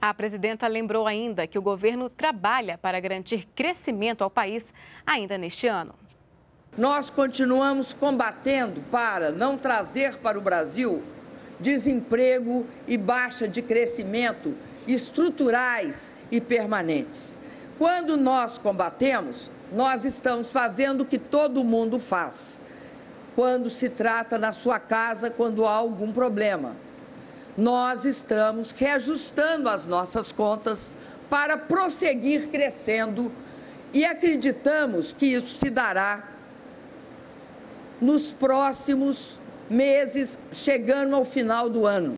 A presidenta lembrou ainda que o governo trabalha para garantir crescimento ao país ainda neste ano. Nós continuamos combatendo para não trazer para o Brasil desemprego e baixa de crescimento estruturais e permanentes. Quando nós combatemos, nós estamos fazendo o que todo mundo faz. Quando se trata na sua casa, quando há algum problema, nós estamos reajustando as nossas contas para prosseguir crescendo e acreditamos que isso se dará nos próximos meses, chegando ao final do ano.